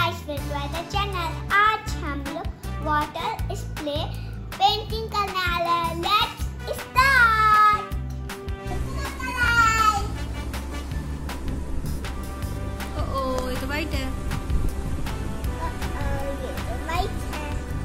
guys, welcome to the channel. आज हम लोग वाटर स्प्रे पेंटिंग करने वाले हैं. Let's start. ओह, ये तो वाइट है. ये तो वाइट है.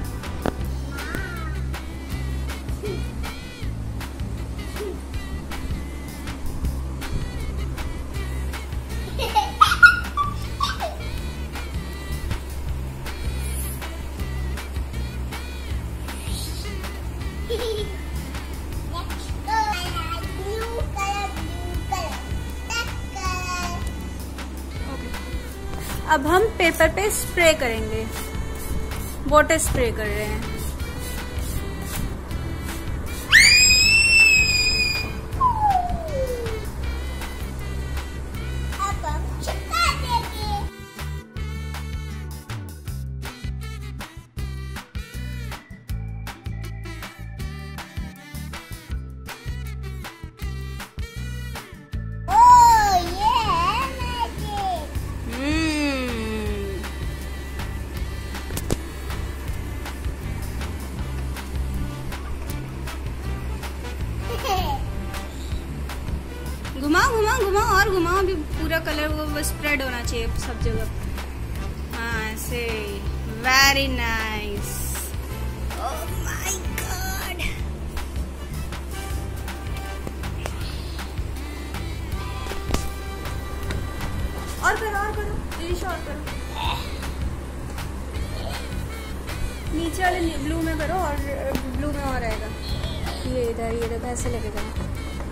अब हम पेपर पे स्प्रे करेंगे. वाटर स्प्रे कर रहे हैं. अब हम चिपका देंगे. ओह, ये है मैजिक. घुमाओ घुमाओ घुमाओ और घुमाओ. अभी पूरा कलर वो स्प्रेड होना चाहिए सब जगह. हाँ, ऐसे. Very nice. Oh my god. और करो इलिशा, और करो. नीचे वाले ब्लू में करो, और ब्लू में और आएगा. ये इधर, ये देखो, ऐसे लेके जाओ.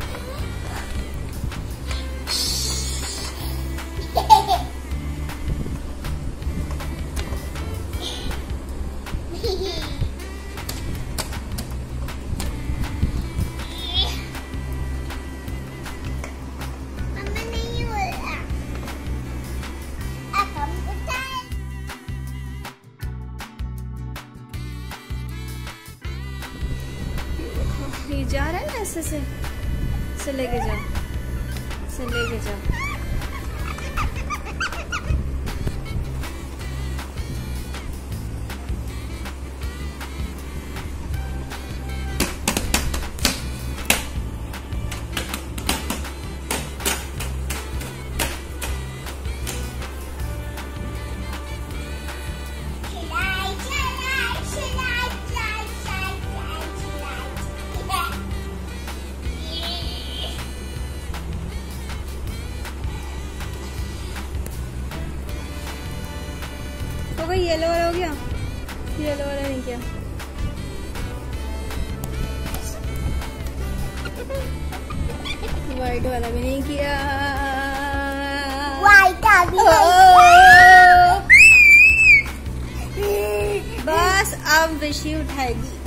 ये जा रहा है ना, ऐसे से लेके जाओ, से लेके जाओ. तो भाई येलो वाला हो गया. येलो वाला नहीं किया. व्हाइट वाला भी नहीं किया. वाइट अभी बस अब विशी उठाएगी.